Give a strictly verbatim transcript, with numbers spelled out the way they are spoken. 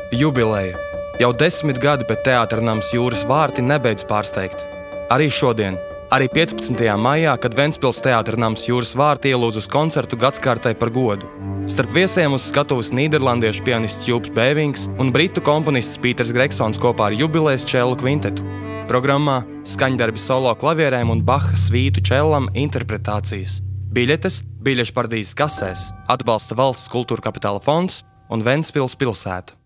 Jubileja. Jau desmit gadi, bet teātra nams Jūras vārti nebeidz pārsteigt. Arī šodien, arī piecpadsmitajā maijā, kad Ventspils teātra nams Jūras vārti ielūdz uz koncertu gadskārtai par godu. Starp viesiem uz skatuves nīderlandiešu pianists Jūps Bēvings un britu komponists Pīters Gregsons kopā ar jubilejas čellu kvintetu. Programmā skaņdarbi solo klavierēm un Baha svītu čellam interpretācijas. Biļetes biļešu paradīzes kasēs atbalsta Valsts kultūra kapitāla fonds un Ventspils pilsēta.